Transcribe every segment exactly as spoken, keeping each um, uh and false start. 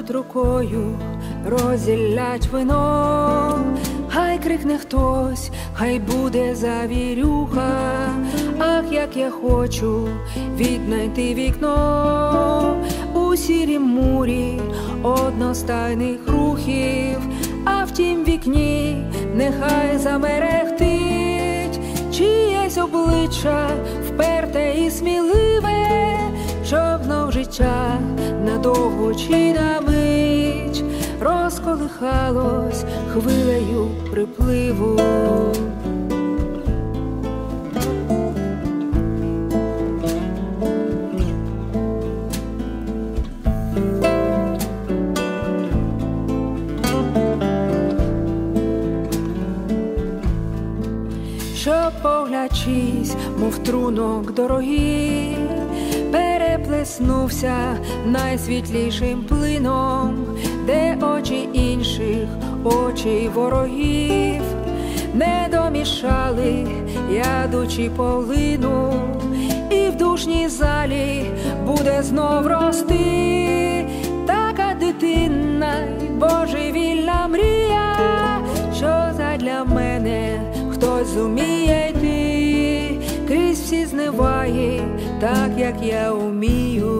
махнуть рукою, розділять вино, хай крикне хтось, хай буде завірюха. Ах, як я хочу віднайти вікно у сірім мурі одностайних рухів, а в тім вікні нехай замерехтить чиєсь обличчя вперте і сміливе, щоб знов життя надовго чи на мить розколихалось хвилею припливу. Щоб погляд чийсь, мов трунок дорогий, переплеснувся найсвітлішим плином, де очі інших, очі ворогів не домішали ядучі полину, і в душній залі буде знов рости така дитинна й божевільна мрія, що задля мене хтось зуміє йти крізь всі зневаги, так як я умію.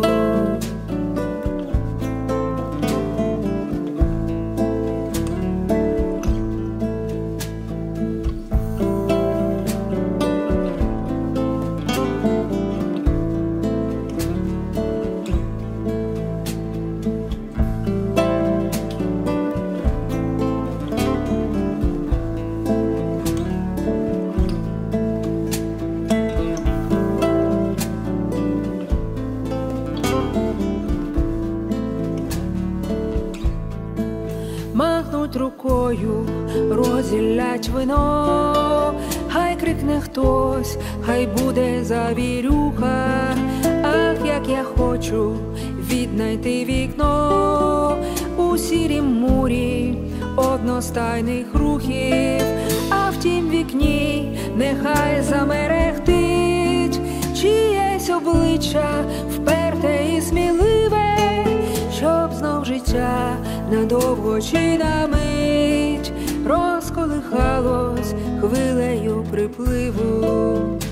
Махнуть рукою, розділять вино, хай крикне хтось, хай буде завірюха. Ах, як я хочу віднайти вікно у сірім мурі одностайних рухів, а в тім вікні нехай замерехтить чиєсь обличчя вперте і сміливе, щоб знов життя надовго чи на мить розколихалось хвилею припливу.